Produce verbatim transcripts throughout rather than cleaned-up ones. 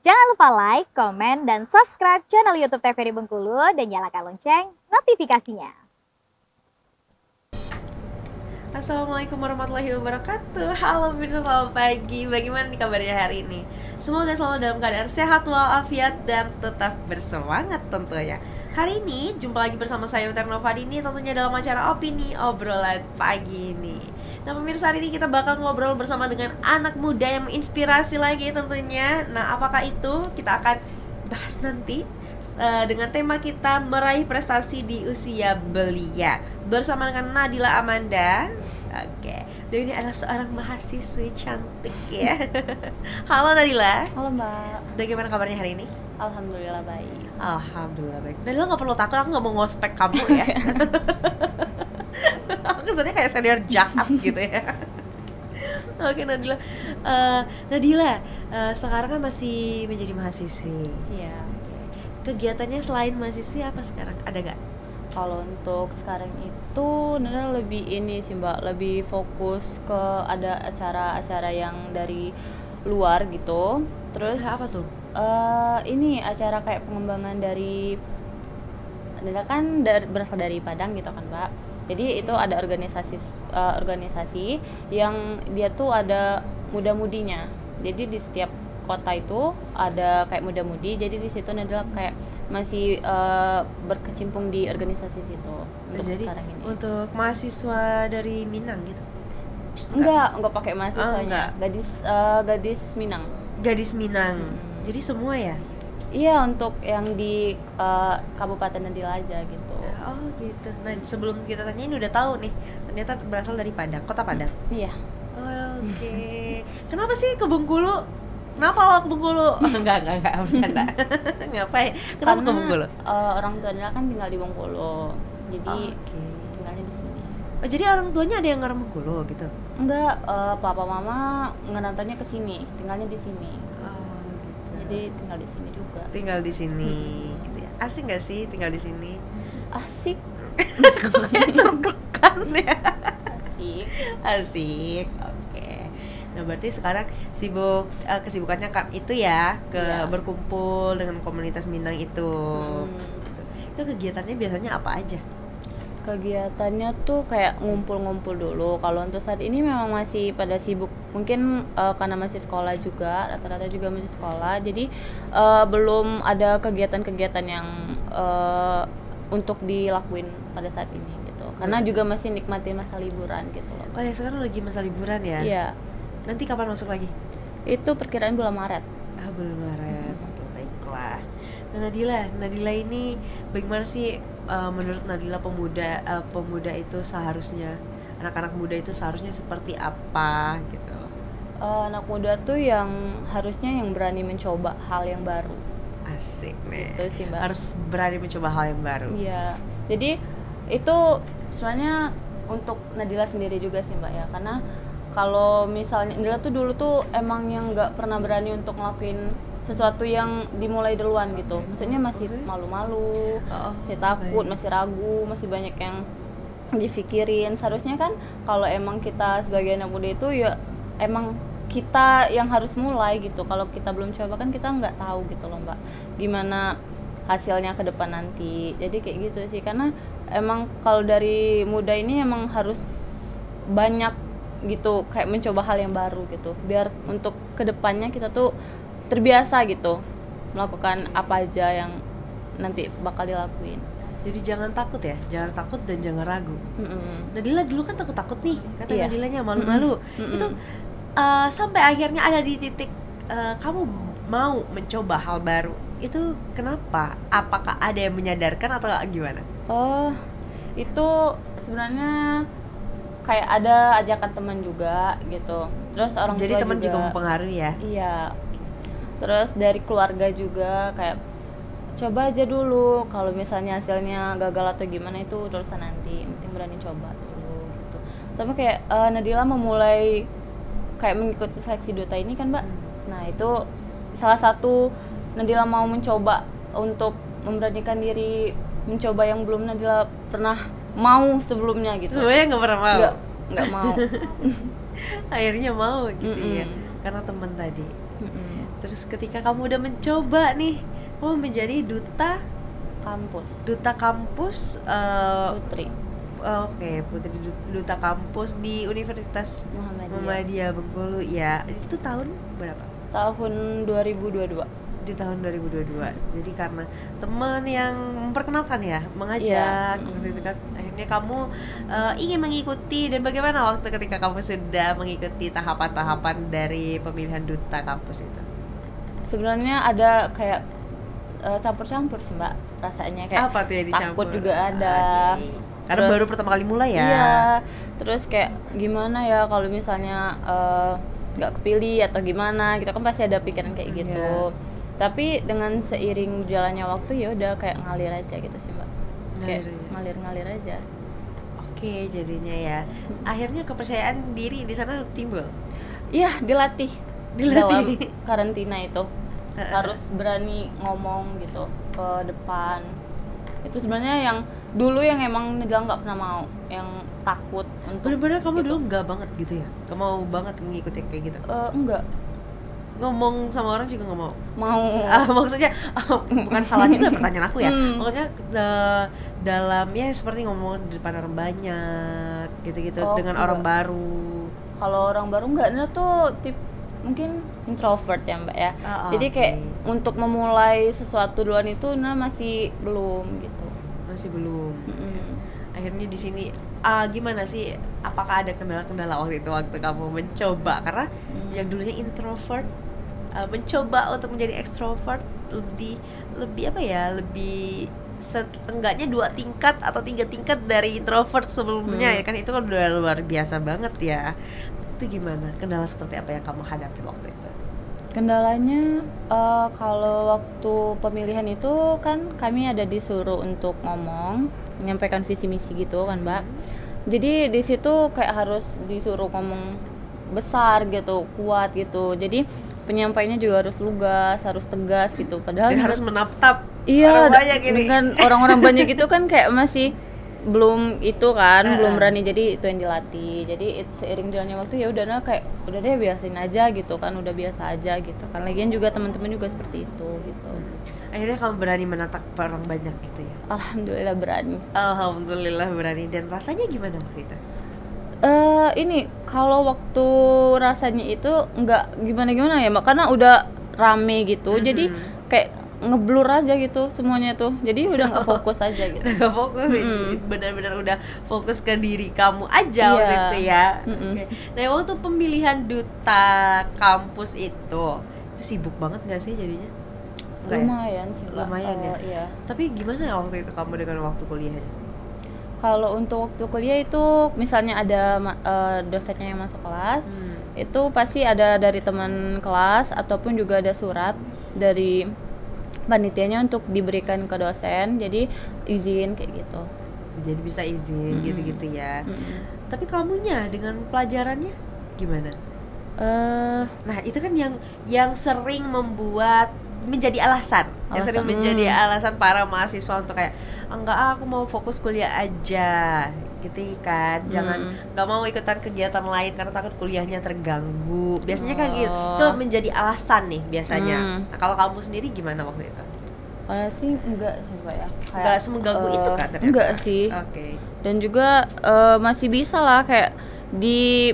Jangan lupa like, komen, dan subscribe channel YouTube T V R I Bengkulu dan nyalakan lonceng notifikasinya. Assalamualaikum warahmatullahi wabarakatuh. Halo pemirsa, selamat pagi. Bagaimana nih kabarnya hari ini? Semoga selalu dalam keadaan sehat walafiat dan tetap bersemangat tentunya. Hari ini jumpa lagi bersama saya Uter Novadini, tentunya dalam acara Opini Obrolan Pagi ini. Nah pemirsa, hari ini kita bakal ngobrol bersama dengan anak muda yang menginspirasi lagi tentunya. Nah apakah itu? Kita akan bahas nanti uh, dengan tema kita meraih prestasi di usia belia bersama dengan Nadila Amanda. Oke, dan ini adalah seorang mahasiswi cantik ya. Halo Nadila. Halo Mbak. Bagaimana kabarnya hari ini? Alhamdulillah baik. Alhamdulillah baik. Nadila nggak perlu takut, aku nggak mau ngospek kamu ya. Aku sebenarnya kayak senior jahat gitu ya. Oke Nadila, uh, Nadila uh, sekarang kan masih menjadi mahasiswi. Iya. Kegiatannya selain mahasiswi apa sekarang? Ada nggak? Kalau untuk sekarang itu Nara lebih ini sih Mbak, lebih fokus ke ada acara-acara yang dari luar gitu. Terus Acara apa tuh? Uh, ini acara kayak pengembangan dari Nara kan dari, berasal dari Padang gitu kan Mbak. Jadi itu ada organisasi uh, organisasi yang dia tuh ada muda-mudinya. Jadi di setiap kota itu ada kayak muda-mudi, jadi di situ adalah kayak masih uh, berkecimpung di organisasi situ untuk jadi, sekarang ini. Untuk mahasiswa dari Minang gitu? Enggak, enggak pakai mahasiswanya. Oh, enggak. Gadis uh, gadis Minang. Gadis Minang. Hmm. Jadi semua ya? Iya, untuk yang di uh, Kabupaten Nadila aja gitu. Oh gitu. Nah sebelum kita tanya ini udah tahu nih, ternyata berasal dari Padang, kota Padang. Iya. Oh, oke. Okay. Kenapa sih ke Bengkulu? Kenapa lo ke Bengkulu? enggak, enggak, enggak, bercanda. Ngapain? Kenapa Karena, ke Bengkulu? Uh, orang tua Nila kan tinggal di Bengkulu. Jadi oh, okay. tinggalnya di sini. Oh, jadi orang tuanya ada yang orang Bengkulu gitu? Enggak, uh, papa mama ngerantarnya ke sini, tinggalnya di sini. Oh, gitu. Jadi tinggal di sini juga. Tinggal di sini hmm. gitu ya. Asik enggak sih tinggal di sini? Asik. Kok kayak terkekan ya? Asik. Asik. Nah berarti sekarang sibuk uh, kesibukannya kan itu ya ke yeah. berkumpul dengan komunitas Minang itu. Hmm. Gitu. Itu kegiatannya biasanya apa aja? Kegiatannya tuh kayak ngumpul-ngumpul dulu. Kalau untuk saat ini memang masih pada sibuk. Mungkin uh, karena masih sekolah juga, rata-rata juga masih sekolah. Jadi uh, belum ada kegiatan-kegiatan yang uh, untuk dilakuin pada saat ini gitu. Karena hmm. juga masih nikmatin masa liburan gitu loh. Oh ya sekarang lagi masa liburan ya? Iya. Nanti kapan masuk lagi? Itu perkiraan bulan Maret. Ah, bulan Maret. Oke, okay, baiklah. Nah, Nadila, Nadila ini bagaimana sih uh, menurut Nadila pemuda uh, pemuda itu seharusnya anak-anak muda itu seharusnya seperti apa gitu? Uh, anak muda tuh yang harusnya yang berani mencoba hal yang baru. Asik nih. Gitu sih, Mbak. Harus berani mencoba hal yang baru. Iya. Jadi itu sebenarnya untuk Nadila sendiri juga sih, Mbak ya. Karena kalau misalnya Nadila tuh dulu tuh emang yang nggak pernah berani untuk ngelakuin sesuatu yang dimulai duluan gitu. Maksudnya masih malu-malu, oh, masih takut, baik. masih ragu, masih banyak yang dipikirin. Seharusnya kan kalau emang kita sebagai anak muda itu ya emang kita yang harus mulai gitu. Kalau kita belum coba kan kita nggak tahu gitu loh Mbak. Gimana hasilnya ke depan nanti. Jadi kayak gitu sih. Karena emang kalau dari muda ini emang harus banyak gitu kayak mencoba hal yang baru gitu biar untuk kedepannya kita tuh terbiasa gitu melakukan apa aja yang nanti bakal dilakuin. Jadi jangan takut ya, jangan takut dan jangan ragu. Mm-mm. Nadila dulu kan takut-takut nih, kata iya. Nadilanya malu-malu. Mm-mm. Itu uh, sampai akhirnya ada di titik uh, kamu mau mencoba hal baru. Itu kenapa? Apakah ada yang menyadarkan atau gimana? Oh, itu sebenarnya kayak ada ajakan teman juga gitu. Terus orang Jadi tua teman juga, juga mempengaruhi ya? Iya. Terus dari keluarga juga kayak coba aja dulu. Kalau misalnya hasilnya gagal atau gimana itu urusan nanti. Penting berani coba dulu gitu. Sama kayak uh, Nadila memulai kayak mengikuti seleksi duta ini kan, Mbak. Nah, itu salah satu Nadila mau mencoba untuk memberanikan diri mencoba yang belum Nadila pernah mau sebelumnya gitu. Sebenarnya nggak pernah mau. Nggak, nggak mau. Akhirnya mau gitu. Mm-mm. Ya, karena teman tadi. Mm-mm. Terus ketika kamu udah mencoba nih, kamu menjadi duta Kampus. duta kampus uh, Putri uh, oke okay, putri duta kampus di Universitas Muhammadiyah. Muhammadiyah Bengkulu ya. Itu tahun berapa? Tahun dua ribu dua puluh dua. Di tahun dua ribu dua puluh dua. Jadi karena teman yang memperkenalkan ya, mengajak, yeah. gitu kan. Akhirnya kamu uh, ingin mengikuti. Dan bagaimana waktu ketika kamu sudah mengikuti tahapan-tahapan dari pemilihan duta kampus itu? Sebenarnya ada kayak uh, campur-campur sih mbak, rasanya kayak apa tuh yang dicampur? takut juga ada. Okay. Karena Terus, baru pertama kali mulai ya. Iya. Terus kayak gimana ya kalau misalnya nggak uh, kepilih atau gimana, gitu kan pasti ada pikiran kayak gitu. Yeah. Tapi dengan seiring jalannya waktu ya udah kayak ngalir aja gitu sih mbak. Kayak ngalir-ngalir aja. Oke, jadinya ya. Akhirnya kepercayaan diri di sana timbul. Iya, dilatih. Dilatih dalam karantina itu. Harus berani ngomong gitu ke depan. Itu sebenarnya yang dulu yang emang Nadila nggak pernah mau, yang takut untuk. Bener-bener kamu gitu. dulu nggak banget gitu ya? Kamu mau banget ngikutin kayak gitu? Uh, enggak. Ngomong sama orang juga nggak mau? Mau. Ah, maksudnya oh, bukan salah juga pertanyaan aku ya. Hmm. Maksudnya uh, dalam ya seperti ngomong di depan orang banyak gitu-gitu Oh, dengan enggak. orang baru. Kalau orang baru enggak, Nadila tuh tip mungkin introvert ya mbak ya. Oh, Jadi kayak okay. untuk memulai sesuatu duluan itu nah masih belum gitu. Masih belum. Mm-mm. Akhirnya di sini uh, gimana sih? Apakah ada kendala-kendala waktu itu waktu kamu mencoba? Karena Hmm. yang dulunya introvert uh, mencoba untuk menjadi extrovert lebih lebih apa ya? Lebih setengahnya dua tingkat atau tiga tingkat dari introvert sebelumnya Hmm. ya kan, itu kan udah luar biasa banget ya. Itu gimana? Kendala seperti apa yang kamu hadapi waktu itu? Kendalanya uh, kalau waktu pemilihan itu kan kami ada disuruh untuk ngomong, menyampaikan visi misi gitu kan mbak. Jadi di situ kayak harus disuruh ngomong besar gitu, kuat gitu. Jadi penyampaiannya juga harus lugas, harus tegas gitu. Padahal Dan juga- harus menatap iya, orang banyak ini. dengan orang-orang banyak itu kan kayak masih belum itu kan, Uh-uh. belum berani, jadi itu yang dilatih. Jadi it, seiring jalannya waktu ya udah nah kayak udah deh biasain aja gitu kan, udah biasa aja gitu kan. Lagian juga teman-teman juga seperti itu gitu. Akhirnya kamu berani menatap orang banyak gitu ya? Alhamdulillah berani. Alhamdulillah berani. Dan rasanya gimana waktu itu? Eh ini kalau waktu rasanya itu nggak gimana-gimana ya mbak, karena udah rame gitu. Mhm. Jadi kayak ngeblur aja gitu semuanya tuh, jadi udah nggak fokus aja gitu. Udah gak fokus sih, Mm-mm. benar-benar udah fokus ke diri kamu aja Iya. waktu itu ya. Mm-mm. Oke. Nah waktu pemilihan duta kampus itu, itu sibuk banget gak sih jadinya? Enggak ya? Lumayan sih mbak. Lumayan ya? Eh, iya. Tapi gimana waktu itu kamu dengan waktu kuliahnya? Kalau untuk waktu kuliah itu misalnya ada ma- eh, dosennya yang masuk kelas, Hmm. itu pasti ada dari teman kelas ataupun juga ada surat dari panitianya untuk diberikan ke dosen, jadi izin kayak gitu. Jadi bisa izin Mm-mm. gitu-gitu ya. Mm-mm. Tapi kamunya dengan pelajarannya gimana? Eh, Nah itu kan yang yang sering membuat menjadi alasan, yang sering Alasan, menjadi hmm. alasan para mahasiswa untuk kayak enggak ah, aku mau fokus kuliah aja gitu kan, jangan Hmm. nggak mau ikutan kegiatan lain karena takut kuliahnya terganggu. Biasanya kan gitu, Oh. itu menjadi alasan nih biasanya. Hmm. Nah, kalau kamu sendiri gimana waktu itu? kalau sih enggak sih mbak ya. Kayak, Nggak semengganggu eh, itu kan ternyata? Enggak sih. Oke. Dan juga eh, masih bisa lah kayak di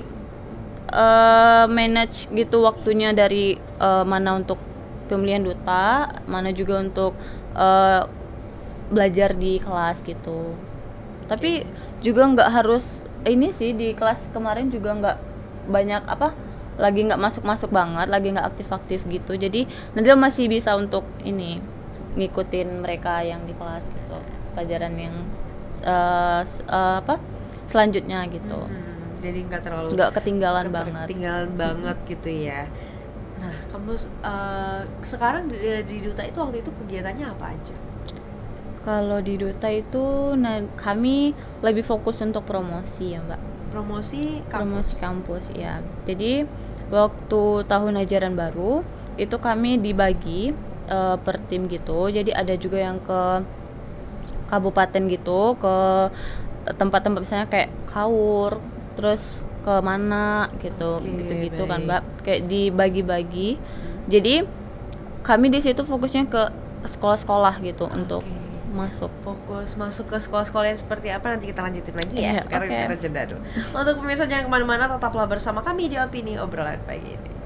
eh, manage gitu waktunya dari eh, mana untuk pemilihan duta, mana juga untuk eh, belajar di kelas gitu. Tapi juga nggak harus ini sih, di kelas kemarin juga nggak banyak apa, lagi nggak masuk-masuk banget, lagi nggak aktif-aktif gitu. Jadi Nadila masih bisa untuk ini ngikutin mereka yang di kelas gitu, pelajaran yang eh, s- eh, apa selanjutnya gitu. Hmm, jadi nggak terlalu Nggak ketinggalan keter- banget. ketinggalan banget gitu ya. Nah, kamu uh, sekarang di, di Duta itu waktu itu kegiatannya apa aja? Kalau di Duta itu nah, kami lebih fokus untuk promosi ya mbak. Promosi kampus. Promosi kampus ya. Jadi waktu tahun ajaran baru itu kami dibagi eh, per tim gitu. Jadi ada juga yang ke kabupaten gitu, ke tempat-tempat misalnya kayak Kaur, terus ke mana gitu, Oke, gitu-gitu kan baik. mbak. Kayak dibagi-bagi. Jadi kami di situ fokusnya ke sekolah-sekolah gitu untuk Oke. masuk. Fokus masuk ke sekolah-sekolah yang seperti apa nanti kita lanjutin lagi ya. Iya, Sekarang oke. kita jeda dulu. Untuk pemirsa jangan kemana-mana, tetaplah bersama kami di Opini Obrolan Pagi ini.